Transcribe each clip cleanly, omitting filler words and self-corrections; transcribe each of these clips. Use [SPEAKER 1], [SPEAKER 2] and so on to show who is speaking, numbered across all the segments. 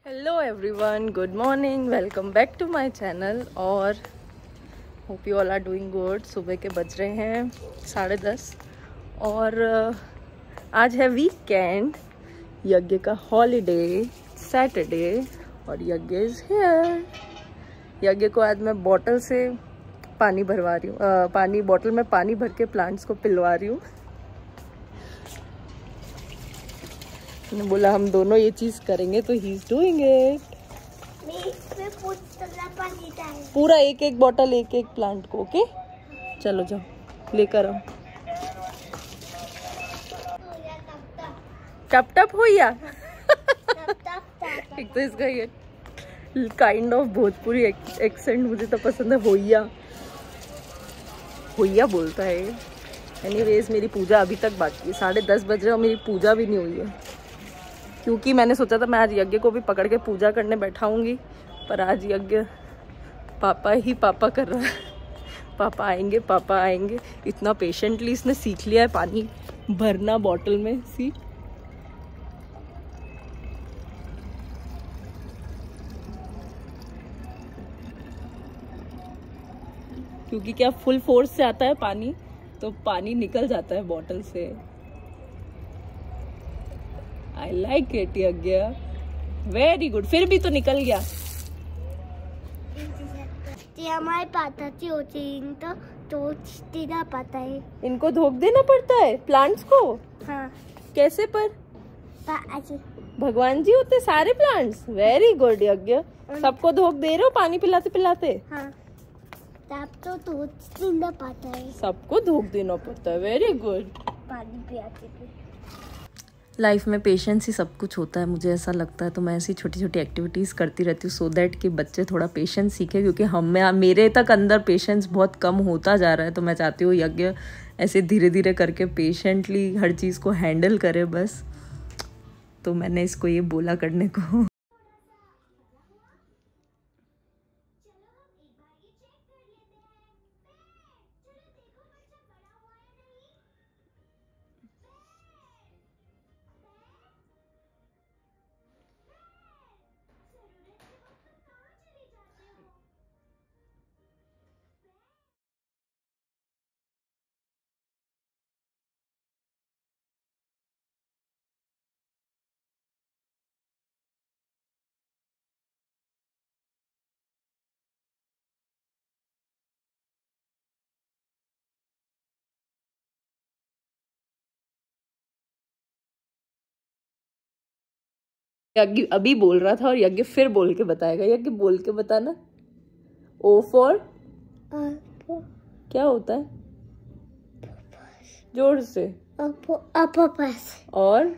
[SPEAKER 1] Hello everyone, good morning, welcome back to my channel. और hope you all are doing good. सुबह के बज रहे हैं 10:30 और आज है वीकेंड, यज्ञ का हॉलीडे सैटरडे और यज्ञ इज हियर। यज्ञ को आज मैं बॉटल से पानी भरवा रही हूँ, बॉटल में पानी भर के प्लांट्स को पिलवा रही हूँ। मैंने बोला हम दोनों ये चीज करेंगे तो ही इज डूइंग इट। पूरा एक एक बॉटल एक एक प्लांट को। ओके चलो जाओ लेकर आओ। टप टप हो या एक तो इसका ये काइंड ऑफ भोजपुरी एक्सेंट मुझे तो पसंद है। होइया होइया बोलता है। एनीवेज मेरी पूजा अभी तक बाकी है, 10:30 बज रहे और मेरी पूजा भी नहीं हुई है, क्योंकि मैंने सोचा था मैं आज यज्ञ को भी पकड़ के पूजा करने बैठाऊंगी, पर आज यज्ञ पापा ही पापा कर रहा है। पापा आएंगे। इतना पेशेंटली इसने सीख लिया है पानी भरना बॉटल में। सी क्योंकि क्या फुल फोर्स से आता है पानी तो पानी निकल जाता है बॉटल से। I like it Yagya, very good. फिर भी तो निकल गया।
[SPEAKER 2] हमारे पाताची होती तो देना पड़ता है।
[SPEAKER 1] इनको धोख देना पड़ता है प्लांट्स को।
[SPEAKER 2] हाँ। कैसे
[SPEAKER 1] पर भगवान जी होते सारे प्लांट्स। वेरी गुड यज्ञ, सबको धोख दे रहे हो पानी पिलाते पिलाते।
[SPEAKER 2] हाँ। तब तो धोख देना पड़ता है।
[SPEAKER 1] सबको धोख देना पड़ता है। Very good.
[SPEAKER 2] पानी पिलाते
[SPEAKER 1] लाइफ में पेशेंस ही सब कुछ होता है, मुझे ऐसा लगता है। तो मैं ऐसी छोटी छोटी एक्टिविटीज़ करती रहती हूँ सो दैट कि बच्चे थोड़ा पेशेंस सीखें, क्योंकि मेरे तक अंदर पेशेंस बहुत कम होता जा रहा है। तो मैं चाहती हूँ यज्ञ ऐसे धीरे धीरे करके पेशेंटली हर चीज़ को हैंडल करे बस। तो मैंने इसको ये बोला करने को। यज्ञ अभी बोल रहा था और यज्ञ फिर बोल के बताएगा। यज्ञ बोल के बताना। ओ फॉर क्या होता है? जोर से।
[SPEAKER 2] ऑक्टोपस।
[SPEAKER 1] और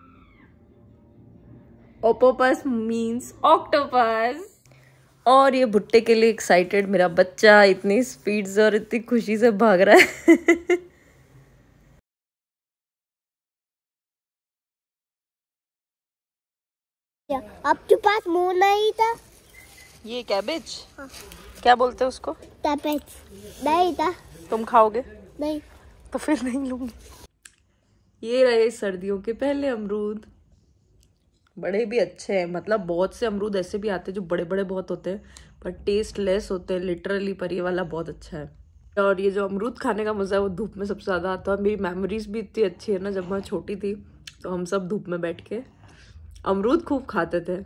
[SPEAKER 1] ओपोपस मीन्स ऑक्टोपस। और ये भुट्टे के लिए एक्साइटेड मेरा बच्चा इतनी स्पीड से और इतनी खुशी से भाग रहा है।
[SPEAKER 2] आपके पास मुंह नहीं था?
[SPEAKER 1] ये कैबेज।
[SPEAKER 2] हाँ।
[SPEAKER 1] क्या बोलते हैं उसको?
[SPEAKER 2] कैबेज नहीं था।
[SPEAKER 1] तुम खाओगे?
[SPEAKER 2] नहीं।
[SPEAKER 1] तो फिर नहीं लूंगी। ये रहे सर्दियों के पहले अमरूद। बड़े भी अच्छे हैं, मतलब बहुत से अमरूद ऐसे भी आते हैं जो बड़े बड़े बहुत होते हैं पर टेस्ट लेस होते हैं लिटरली, पर ये वाला बहुत अच्छा है। और ये जो अमरूद खाने का मजा है वो धूप में सबसे ज्यादा आता है। मेरी मेमोरीज भी इतनी अच्छी है ना, जब मैं छोटी थी तो हम सब धूप में बैठ के अमरूद खूब खाते थे।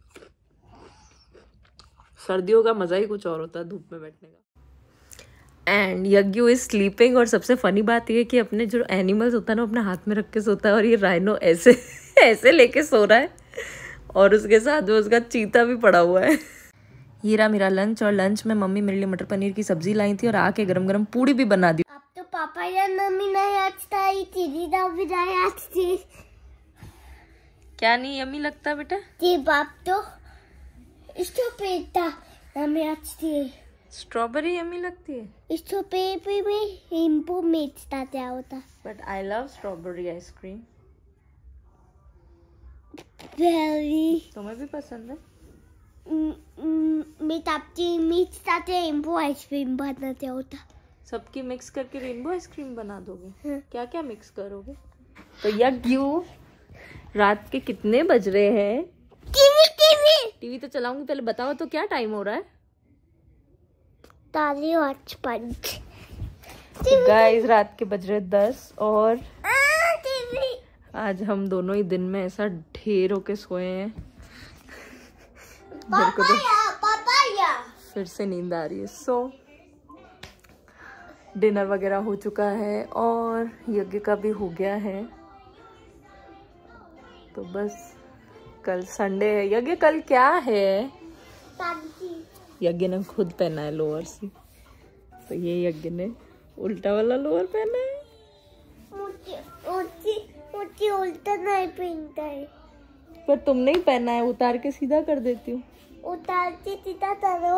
[SPEAKER 1] सर्दियों का मजा ही कुछ और होता है धूप में बैठने का। एंड यज्ञ इज स्लीपिंग। और सबसे फनी बात ये है कि अपने जो एनिमल्स होता है ना अपने हाथ में रख के सोता है, और ये राइनो ऐसे ऐसे लेके सो रहा है और उसके साथ जो उसका चीता भी पड़ा हुआ है। ये रहा मेरा लंच, और लंच में मम्मी मेरे लिए मटर पनीर की सब्जी लाई थी और आके गरम गरम पूड़ी भी बना दी।
[SPEAKER 2] अब तो पापा या मम्मी नहीं आता, चीनी ना भी नहीं आती।
[SPEAKER 1] क्या नहीं यम्मी लगता बेटा?
[SPEAKER 2] जी बाप तो इसको पेटा हमें आती है।
[SPEAKER 1] स्ट्रॉबेरी यम्मी लगती है।
[SPEAKER 2] इसको पेपर में नींबू मिर्चता क्या होता।
[SPEAKER 1] But I love strawberry ice cream.
[SPEAKER 2] Very
[SPEAKER 1] तुम्हें भी पसंद है?
[SPEAKER 2] मैं तापती मिर्चता नींबू आइसक्रीम बनाते होता।
[SPEAKER 1] सबकी मिक्स करके रेनबो आइसक्रीम बना दोगे?
[SPEAKER 2] हाँ।
[SPEAKER 1] क्या क्या मिक्स करोगे? तो यज्ञ रात के कितने बज रहे हैं?
[SPEAKER 2] टीवी
[SPEAKER 1] टीवी तो चलाऊंगी, पहले बताओ तो क्या टाइम हो रहा है?
[SPEAKER 2] ताली वॉच पंच।
[SPEAKER 1] गाइस रात के बज रहे 10 और आज हम दोनों ही दिन में ऐसा ढेर होके सोए हैं। मेरे को तो फिर से नींद आ रही है। सो डिनर वगैरह हो चुका है और यज्ञ का भी हो गया है। तो बस कल संडे है। यज्ञ कल क्या है? यज्ञ ने खुद पहना है लोअर सी, तो ये यज्ञ ने उल्टा वाला लोअर पहना है।
[SPEAKER 2] मुझे उल्टा नहीं पहनता है।
[SPEAKER 1] पर तुमने ही पहना है, उतार के सीधा कर देती हूँ।
[SPEAKER 2] उतार के सीधा करो।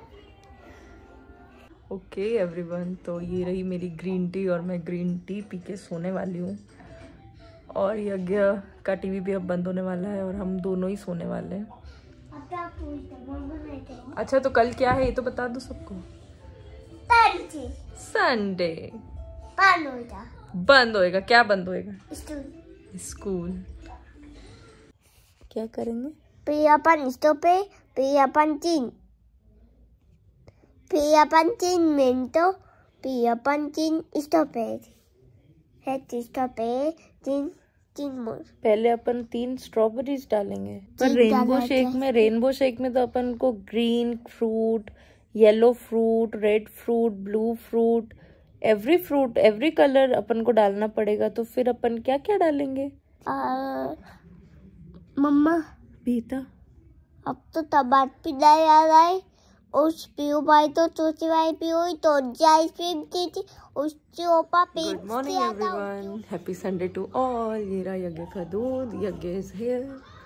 [SPEAKER 1] ओके एवरीवन, तो ये रही मेरी ग्रीन टी और मैं ग्रीन टी पी के सोने वाली हूँ। और यज्ञ का टीवी भी अब बंद होने वाला है और हम दोनों ही सोने वाले हैं। अच्छा तो कल क्या है ये तो बता दो सबको। संडे बंद होएगा। क्या बंद होएगा? स्कूल। क्या करेंगे?
[SPEAKER 2] पियापन स्टॉपे पियापन चीन मिनटो पियापन चीन स्टॉपेज है स्टॉपेज चीन मोर।
[SPEAKER 1] पहले अपन 3 स्ट्रॉबेरीज डालेंगे। पर रेनबो शेक में तो अपन को green fruit, yellow fruit, red fruit, blue fruit, every colour अपन को डालना पड़ेगा। तो फिर अपन क्या क्या डालेंगे?
[SPEAKER 2] मम्मा
[SPEAKER 1] बीता
[SPEAKER 2] अब तो टमाटर पिला आ रहा है। उस पियो भाई तो चोची भाई पियो तो आइसक्रीम थी उसके ऊपर पे।
[SPEAKER 1] Good morning everyone, happy Sunday to all. ये रहा यज्ञ का दूध। यज्ञ इज हियर।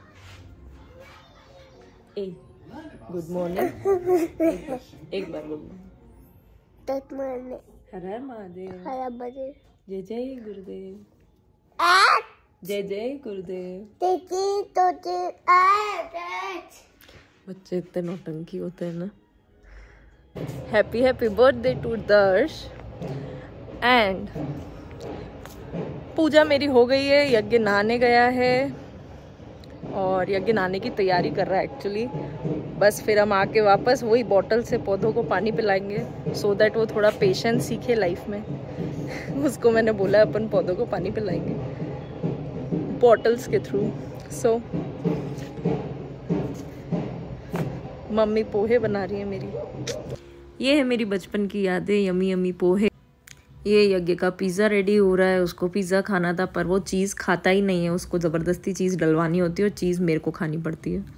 [SPEAKER 1] Good morning. एक बार गुड मॉर्निंग। हर हर महादेव। जय जय गुरुदेव। जय जय गुरुदेव। बच्चे इतने नौटंकी होते हैं ना। Happy birthday to Darsh. And पूजा मेरी हो गई है। यज्ञ नहाने गया है और यज्ञ नहाने की तैयारी कर रहा है एक्चुअली। बस फिर हम आके वापस वही बॉटल से पौधों को पानी पिलाएंगे सो दैट वो थोड़ा पेशेंस सीखे लाइफ में। उसको मैंने बोला अपन पौधों को पानी पिलाएंगे बॉटल्स के थ्रू। सो मम्मी पोहे बना रही है मेरी। ये है मेरी बचपन की यादें, यमी यमी पोहे। ये यज्ञ का पिज़्ज़ा रेडी हो रहा है। उसको पिज़्ज़ा खाना था पर वो चीज़ खाता ही नहीं है। उसको ज़बरदस्ती चीज़ डलवानी होती है और चीज़ मेरे को खानी पड़ती है।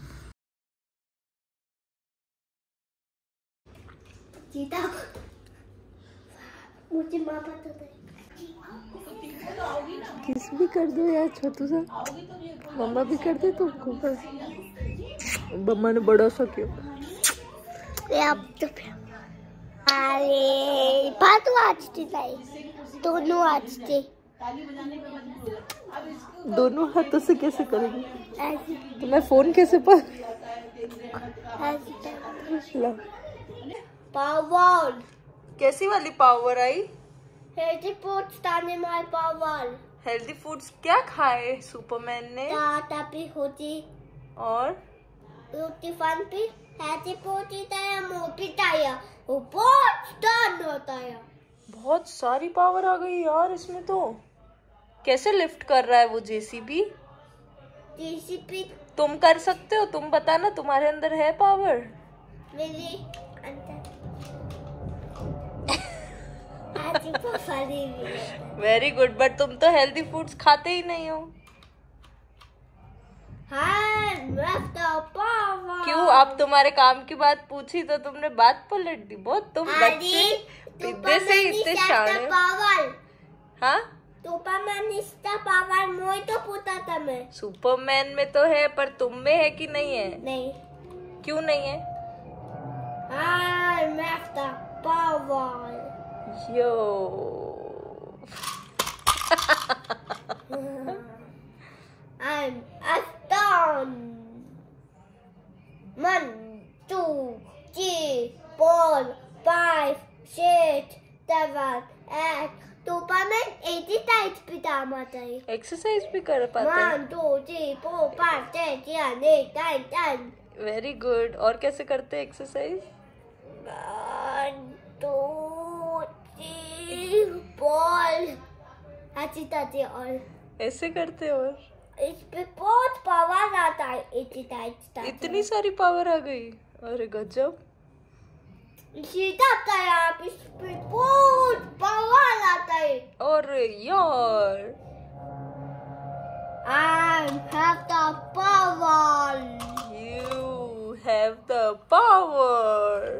[SPEAKER 2] मुझे माँ पता
[SPEAKER 1] किस भी कर दो यार छोटू सा। मम्मा भी कर दे तुमको। मम्मा ने बड़ा सा क्यों?
[SPEAKER 2] अरे बात वाचते
[SPEAKER 1] दोनों हाथों से कैसे करेंगे? तो मैं फोन कैसे पर?
[SPEAKER 2] पावर
[SPEAKER 1] कैसी वाली पावर आई?
[SPEAKER 2] हेल्दी फूड्स खाने में पावर।
[SPEAKER 1] हेल्दी फूड्स क्या खाए सुपरमैन ने?
[SPEAKER 2] भी होती
[SPEAKER 1] और
[SPEAKER 2] रोटी फन भी हेल्दी फूड है। मोटी टाया वो बहुत स्टार्ट होता है।
[SPEAKER 1] बहुत सारी पावर आ गई यार इसमें तो। कैसे लिफ्ट कर रहा है वो जेसीबी? तुम कर सकते हो? तुम बताना, तुम्हारे अंदर है पावर।
[SPEAKER 2] मेरे अंदर
[SPEAKER 1] वेरी गुड। बट तुम तो हेल्दी फूड्स खाते ही नहीं हो। क्यों? आप तुम्हारे काम की बात पूछी तो तुमने बात पलट दी। बहुत तुम बच्चे पिद्दे से इतने शाणे। हाँ
[SPEAKER 2] पावर मोई तो पूछा था मैं।
[SPEAKER 1] सुपरमैन में तो है पर तुम में है कि नहीं है?
[SPEAKER 2] नहीं।
[SPEAKER 1] क्यों नहीं है?
[SPEAKER 2] Power
[SPEAKER 1] yo
[SPEAKER 2] I'm done. 1, 2, 3, 4, 5, 6, 7, 8. Superman 80 times पिटा माता है।
[SPEAKER 1] एक्सरसाइज भी कर पाता है।
[SPEAKER 2] 1, 2, 3, 4, 5, 6, 7, 8, 9, 10.
[SPEAKER 1] Very good. और कैसे करते हैं एक्सरसाइज?
[SPEAKER 2] 1 2 3 बॉल अच्छी और
[SPEAKER 1] ऐसे करते और
[SPEAKER 2] इस पे बहुत पावर आता है।
[SPEAKER 1] इतनी सारी पावर आ गई। अरे गजब।
[SPEAKER 2] सीधा आता है आप, इस पे बहुत पावर आता है।
[SPEAKER 1] अरे यार
[SPEAKER 2] I have the power.
[SPEAKER 1] You have the power.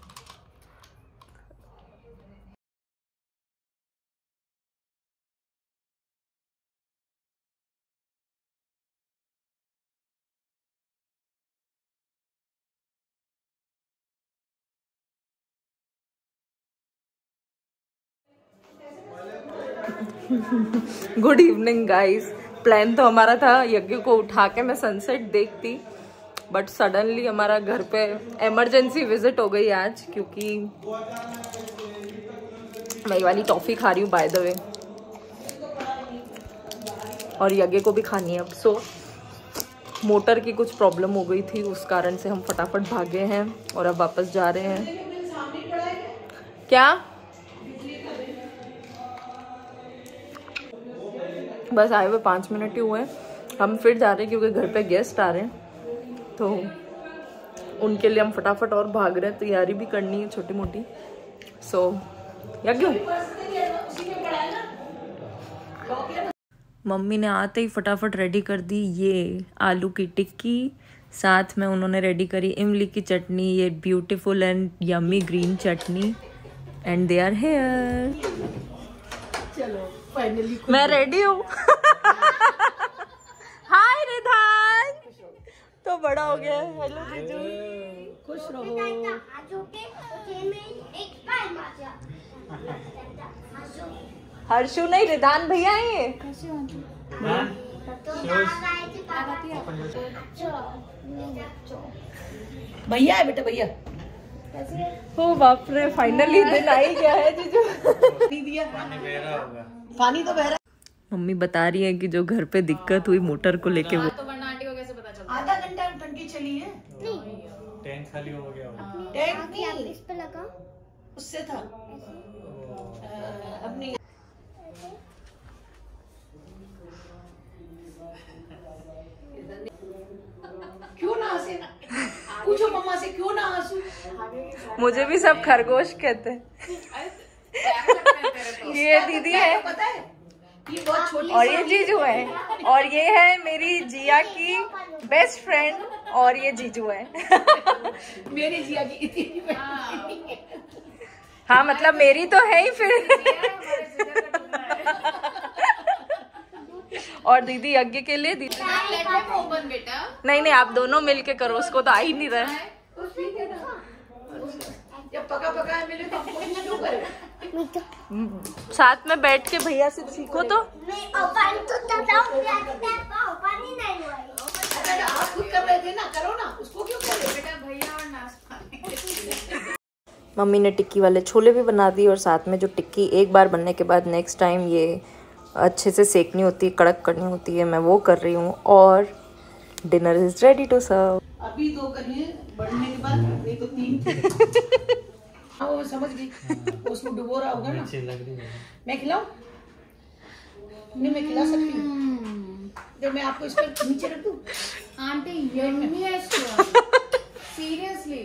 [SPEAKER 1] Good evening guys. Plan तो हमारा था यज्ञ को उठा के मैं सनसेट देखती, बट सडनली हमारा घर पे इमरजेंसी विजिट हो गई आज, क्योंकि मैं ये वाली टॉफी खा रही हूँ बाय द वे, और यज्ञ को भी खानी है अब। सो मोटर की कुछ प्रॉब्लम हो गई थी, उस कारण से हम फटाफट भागे हैं और अब वापस जा रहे हैं। क्या? बस आए हुए 5 मिनट ही हुए हैं, हम फिर जा रहे हैं क्योंकि घर पे गेस्ट आ रहे हैं, तो उनके लिए हम फटाफट और भाग रहे हैं। तैयारी भी करनी है छोटी मोटी। सो यज्ञ मम्मी ने आते ही फटाफट रेडी कर दी ये आलू की टिक्की, साथ में उन्होंने रेडी करी इमली की चटनी, ये beautiful and yummy green chutney, and they are here. चलो फाइनली मैं रेडी हूँ। हाय रिधान, तो बड़ा हो गया। हेलो जीजू, खुश रहो। हर्षु नहीं, रिधान भैया है।
[SPEAKER 3] भैया है बेटा, भैया।
[SPEAKER 1] ओ बाप रे, फाइनली दिन आ ही गया है जीजू।
[SPEAKER 3] पानी तो बह रहा।
[SPEAKER 1] मम्मी बता रही है कि जो घर पे दिक्कत हुई मोटर को लेके, वो
[SPEAKER 3] तो वरना आंटी को कैसे पता चला? आधा घंटा टंकी चली है।
[SPEAKER 4] टैंक खाली हो गया।
[SPEAKER 3] टैंक
[SPEAKER 2] नहीं इस पे लगा,
[SPEAKER 3] उससे था अपनी। क्यों ना हंसे? पूछो मम्मा से क्यों ना हंसू?
[SPEAKER 1] मुझे भी सब खरगोश कहते हैं। ये दीदी है,
[SPEAKER 3] पता है ये बहुत छोटी,
[SPEAKER 1] और ये जीजू है, और ये है मेरी जिया की बेस्ट फ्रेंड, और ये जीजू है।
[SPEAKER 3] मेरी जिया की इतनी।
[SPEAKER 1] हाँ मतलब मेरी तो है ही फिर। और दीदी यज्ञ के लिए दीदी
[SPEAKER 3] ओपन बेटा।
[SPEAKER 1] नहीं आप दोनों मिलके करो, उसको तो आ ही नहीं रहा है।
[SPEAKER 3] जब पका पका है मिले तो हम कोशिश क्यों करें?
[SPEAKER 1] साथ में बैठ के भैया से सीखो तो।
[SPEAKER 3] आप खुद कर रहे थे ना, करो ना, उसको क्यों कर रहे? बेटा भैया और नाश्ता।
[SPEAKER 1] मम्मी ने टिक्की वाले छोले भी बना दिए, और साथ में जो टिक्की एक बार बनने के बाद नेक्स्ट टाइम ये अच्छे से सेकनी होती है, कड़क करनी होती है, मैं वो कर रही हूँ। और dinner is ready to serve.
[SPEAKER 3] अभी 2 करिए, बढ़ने के बाद नहीं तो 3। हाँ वो समझ गई, उसमें डुबो रहा होगा ना। मैं खिलाऊं? नहीं मैं खिला सकती हूँ, जब मैं आपको इस पर नीचे रख दूँ।
[SPEAKER 5] आंटी यम्मी है सीरियसली।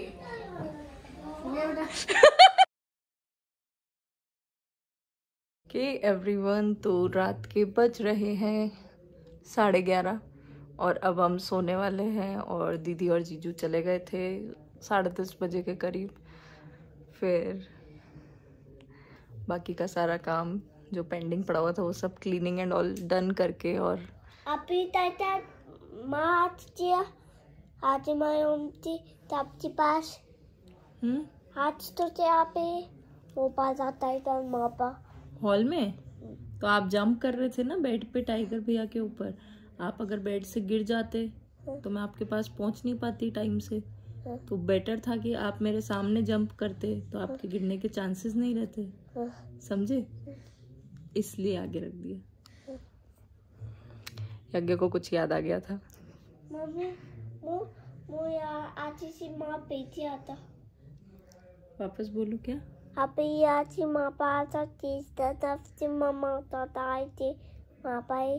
[SPEAKER 1] कि एवरीवन, तो रात के बज रहे हैं 11:30 और अब हम सोने वाले हैं। और दीदी और जीजू चले गए थे 10:30 बजे के करीब। फिर बाकी का सारा काम जो पेंडिंग पड़ा हुआ था वो सब क्लीनिंग एंड ऑल डन करके, और
[SPEAKER 2] अभी तक आज मैं उनकी सबके पास आज तो यहाँ पे वो पास आता है तो मापा
[SPEAKER 1] हॉल में। तो आप जंप कर रहे थे ना बेड पे टाइगर भैया के ऊपर, आप अगर बेड से गिर जाते तो मैं आपके पास पहुंच नहीं पाती टाइम से, तो बेटर था कि आप मेरे सामने जंप करते तो आपके गिरने के चांसेस नहीं रहते, समझे? इसलिए आगे रख दिया। यज्ञ को कुछ याद आ गया था।
[SPEAKER 2] मम्मी वो मुझे आज से माँ पेटी आता
[SPEAKER 1] वापस बोलो क्या?
[SPEAKER 2] अभी आज से माँ पास चीज तब से मामा ताता आई थी माँ पाए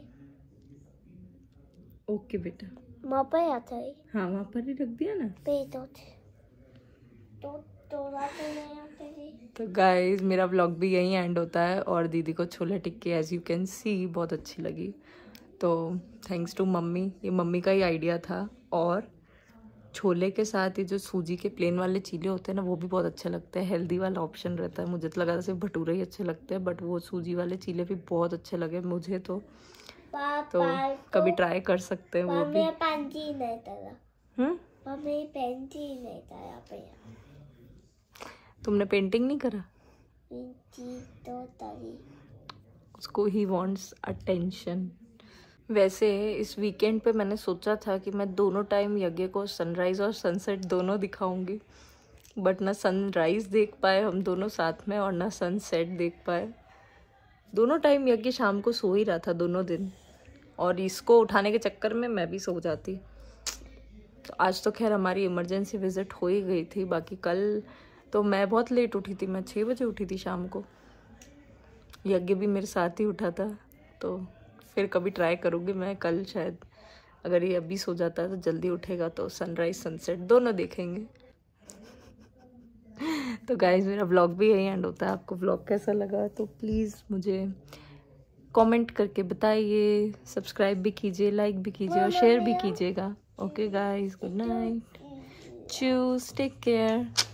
[SPEAKER 1] ओके बेटा,
[SPEAKER 2] माँ पाए आता है
[SPEAKER 1] हाँ वहाँ पर ही रख दिया ना।
[SPEAKER 2] पेट होते तो रात में आते थे।
[SPEAKER 1] तो गाइस मेरा व्लॉग भी यहीं एंड होता है और दीदी को छोले टिक्के एज यू कैन सी बहुत अच्छी लगी। तो थैंक्स टू मम्मी, ये मम्मी का ही आइडिया था। और छोले के साथ ये जो सूजी के प्लेन वाले चीले होते हैं ना वो भी बहुत अच्छे लगते हैं, हेल्दी वाला ऑप्शन रहता है। मुझे तो लगा था सिर्फ भटूरे ही अच्छे लगते हैं बट वो सूजी वाले चीले भी बहुत अच्छे लगे मुझे तो कभी ट्राई कर सकते हैं वो भी।
[SPEAKER 2] पंची नहीं था मम्मी पेंटी नहीं था यहाँ पे।
[SPEAKER 1] तुमने पेंटिंग नहीं करा?
[SPEAKER 2] तो तभी
[SPEAKER 1] उसको ही वांट्स अटेंशन। वैसे इस वीकेंड पे मैंने सोचा था कि मैं दोनों टाइम यज्ञ को सनराइज़ और सनसेट दोनों दिखाऊंगी बट ना सनराइज़ देख पाए हम दोनों साथ में और ना सनसेट देख पाए। दोनों टाइम यज्ञ शाम को सो ही रहा था दोनों दिन और इसको उठाने के चक्कर में मैं भी सो जाती। तो आज तो खैर हमारी इमरजेंसी विजिट हो ही गई थी। बाकी कल तो मैं बहुत लेट उठी थी, मैं 6 बजे उठी थी शाम को। यज्ञ भी मेरे साथ ही उठा था। तो फिर कभी ट्राई करूँगी मैं कल, शायद अगर ये अभी सो जाता है तो जल्दी उठेगा तो सनराइज सनसेट दोनों देखेंगे। तो गाइज मेरा व्लॉग भी यही एंड होता है। आपको व्लॉग कैसा लगा तो प्लीज़ मुझे कमेंट करके बताइए, सब्सक्राइब भी कीजिए, लाइक भी कीजिए और शेयर भी कीजिएगा। Okay guys, good night, choose, take care.